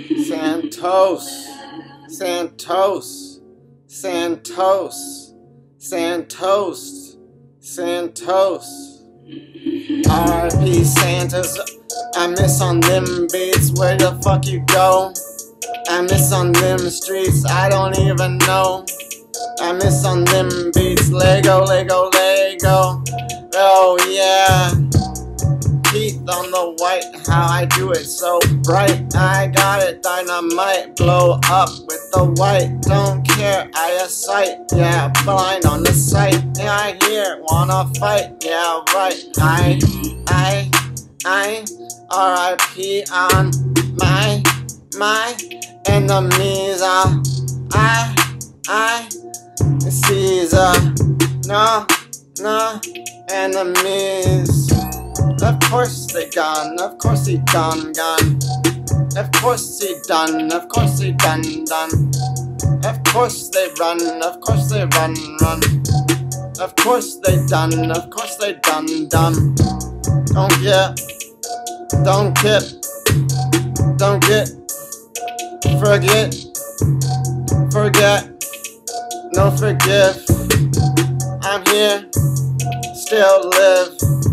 Santos, Santos, Santos, Santos, Santos. R.I.P. Santos. I miss on them beats. Where the fuck you go? I miss on them streets. I don't even know. I miss on them beats. Lego, Lego, Lego. Oh yeah. Teeth on the white, how I do it so bright. I got it, dynamite, blow up with the white. Don't care, I sight, yeah, blind on the sight. Yeah, I hear, wanna fight, yeah, right. I, R.I.P. on my enemies. I, Caesar, no, enemies. Of course they gone, of course he gone. Of course he done, of course he done. Of course they run, of course they run. Of course they done, of course they done. Don't get, forget, no forgive. I'm here, still live.